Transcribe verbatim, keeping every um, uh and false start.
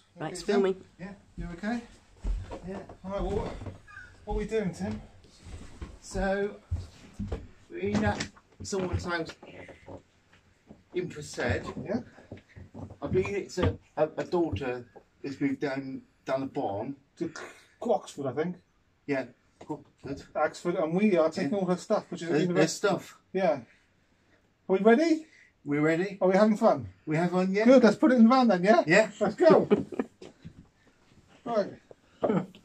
Right, it's filming. Yeah, you okay? Yeah. Alright, well, what, what are we doing, Tim? So, we're in at someone's house in Perced. Yeah. I believe it's a, a, a daughter that's moved down down the bottom. To Oxford, I think. Yeah, cool. Good. Oxford, and we are taking Yeah. all her stuff, which is at There's, there's university. stuff. Yeah. Are we ready? We're ready. Are we having fun? We have one yet? Good, let's put it in the van then, yeah? Yeah. Let's go. Right.